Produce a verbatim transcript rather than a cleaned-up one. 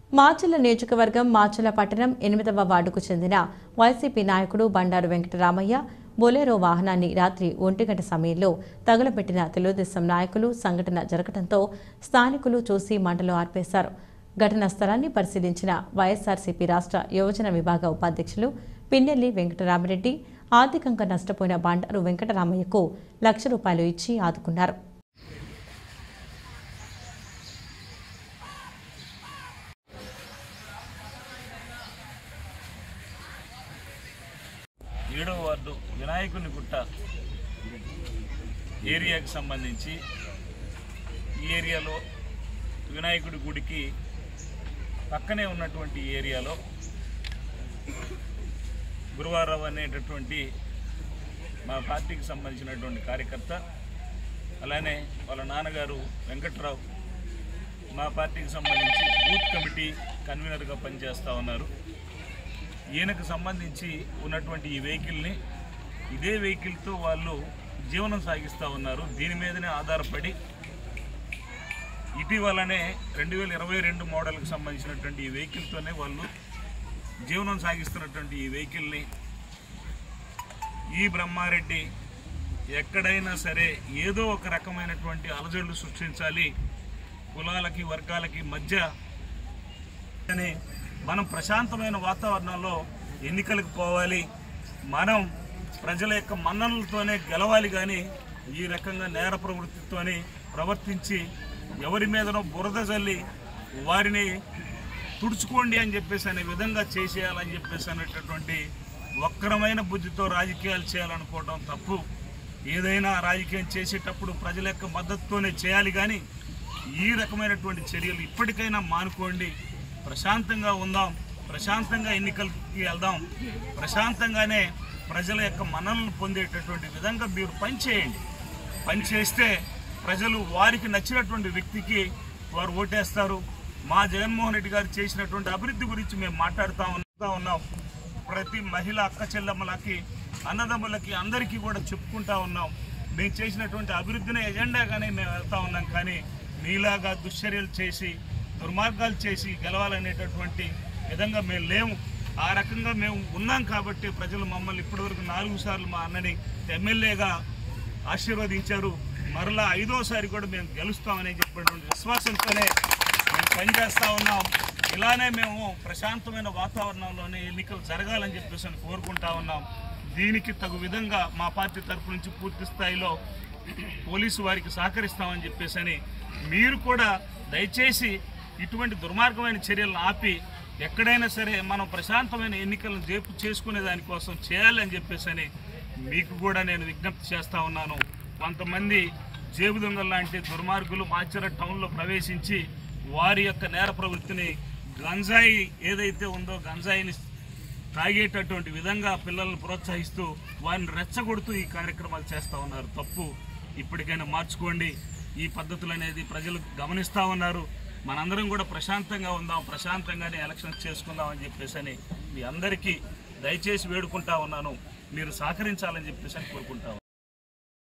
మాచర్ల నియోజకవర్గం మాచర్ల పట్టణం ఎనిమిదవ వార్డుకు చెందిన వైసీపీ నాయకుడు బండారు వెంకటరామయ్య బొలెరో వాహనాన్ని రాత్రి ఒంటి గంట సమయంలో తగులబెట్టిన తెలుగుదేశం నాయకులు సంఘటన జరగడంతో స్థానికులు చూసి మంటలు ఆర్పేశారు. ఘటనా స్థలాన్ని పరిశీలించిన వైఎస్ఆర్సీపీ రాష్ట్ర యువజన విభాగ ఉపాధ్యక్షులు పిన్నెల్లి వెంకటరామిరెడ్డి ఆర్థికంగా నష్టపోయిన బండారు వెంకటరామయ్యకు లక్ష రూపాయలు ఇచ్చి ఆదుకున్నారు. ఏడవ వార్డు వినాయకుని గుట్ట ఏరియాకి సంబంధించి ఈ ఏరియాలో వినాయకుడి గుడికి పక్కనే ఉన్నటువంటి ఏరియాలో గురువారావు అనేటటువంటి మా పార్టీకి సంబంధించినటువంటి కార్యకర్త, అలానే వాళ్ళ నాన్నగారు వెంకట్రావు మా పార్టీకి సంబంధించి బూత్ కమిటీ కన్వీనర్గా పనిచేస్తూ ఉన్నారు. ఈయనకు సంబంధించి ఉన్నటువంటి ఈ వెహికల్ని ఇదే వెహికల్తో వాళ్ళు జీవనం సాగిస్తూ ఉన్నారు. దీని మీదనే ఆధారపడి ఇటీవలనే రెండు వేల ఇరవై రెండు మోడల్కి సంబంధించినటువంటి ఈ వెహికల్తోనే వాళ్ళు జీవనం సాగిస్తున్నటువంటి ఈ వెహికల్ని ఈ బ్రహ్మారెడ్డి ఎక్కడైనా సరే ఏదో ఒక రకమైనటువంటి అలజడులు సృష్టించాలి, కులాలకి వర్గాలకి మధ్య అని మనం ప్రశాంతమైన వాతావరణంలో ఎన్నికలకు పోవాలి, మనం ప్రజల యొక్క మన్ననలతోనే గెలవాలి. కానీ ఈ రకంగా నేర ప్రవృత్తితోని ప్రవర్తించి ఎవరి మీదనో బురద జల్లి వారిని తుడుచుకోండి అని చెప్పేసి అనే విధంగా చేసేయాలని చెప్పేసి అనేటటువంటి వక్రమైన బుద్ధితో రాజకీయాలు చేయాలనుకోవడం తప్పు. ఏదైనా రాజకీయం చేసేటప్పుడు ప్రజల యొక్క మద్దతుతోనే చేయాలి. కానీ ఈ రకమైనటువంటి చర్యలు ఇప్పటికైనా మానుకోండి. ప్రశాంతంగా ఉందాం, ప్రశాంతంగా ఎన్నికలకి వెళ్దాం, ప్రశాంతంగానే ప్రజల యొక్క మన్ననలు పొందేటటువంటి విధంగా మీరు పనిచేయండి. పనిచేస్తే ప్రజలు వారికి నచ్చినటువంటి వ్యక్తికి వారు ఓటేస్తారు. మా జగన్మోహన్ రెడ్డి గారు చేసినటువంటి అభివృద్ధి గురించి మేము మాట్లాడుతూ ఉన్నాం. ప్రతి మహిళ అక్క చెల్లెమ్మలకి అన్నదమ్ములకి అందరికీ కూడా చెప్పుకుంటా ఉన్నాం. మేము చేసినటువంటి అభివృద్ధిని ఎజెండాగానే మేము వెళ్తూ ఉన్నాం. కానీ మీలాగా దుశ్చర్యలు చేసి దుర్మార్గాలు చేసి గెలవాలనేటటువంటి విధంగా మేము లేము. ఆ రకంగా మేము ఉన్నాం కాబట్టి ప్రజలు మమ్మల్ని ఇప్పటివరకు నాలుగు సార్లు మా అన్నని ఎమ్మెల్యేగా ఆశీర్వదించారు. మరలా ఐదోసారి కూడా మేము గెలుస్తామని చెప్పినటువంటి విశ్వాసంతోనే మేము పనిచేస్తూ ఉన్నాం. ఇలానే మేము ప్రశాంతమైన వాతావరణంలోనే ఎన్నికలు జరగాలని చెప్పేసి అని కోరుకుంటా ఉన్నాం. దీనికి తగు విధంగా మా పార్టీ తరఫు నుంచి పూర్తి స్థాయిలో పోలీసు వారికి సహకరిస్తామని చెప్పేసి అని మీరు కూడా దయచేసి ఇటువంటి దుర్మార్గమైన చర్యలను ఆపి ఎక్కడైనా సరే మనం ప్రశాంతమైన ఎన్నికలను జేపు చేసుకునే దానికోసం చేయాలని చెప్పేసి అని మీకు కూడా నేను విజ్ఞప్తి చేస్తూ ఉన్నాను. కొంతమంది జేబు దొంగలు లాంటి దుర్మార్గులు మాచర్ల టౌన్లో ప్రవేశించి వారి యొక్క నేర ప్రవృత్తిని గంజాయి ఏదైతే ఉందో గంజాయిని తాగేటటువంటి విధంగా పిల్లలను ప్రోత్సహిస్తూ వారిని రెచ్చగొడుతూ ఈ కార్యక్రమాలు చేస్తూ ఉన్నారు. తప్పు. ఇప్పటికైనా మార్చుకోండి. ఈ పద్ధతులు అనేది ప్రజలు గమనిస్తూ ఉన్నారు. మనందరం కూడా ప్రశాంతంగా ఉందాం, ప్రశాంతంగానే ఎలక్షన్స్ చేసుకుందాం అని చెప్పేసి అని మీ అందరికీ దయచేసి వేడుకుంటా ఉన్నాను. మీరు సహకరించాలని చెప్పేసి అని కోరుకుంటా ఉన్నాను.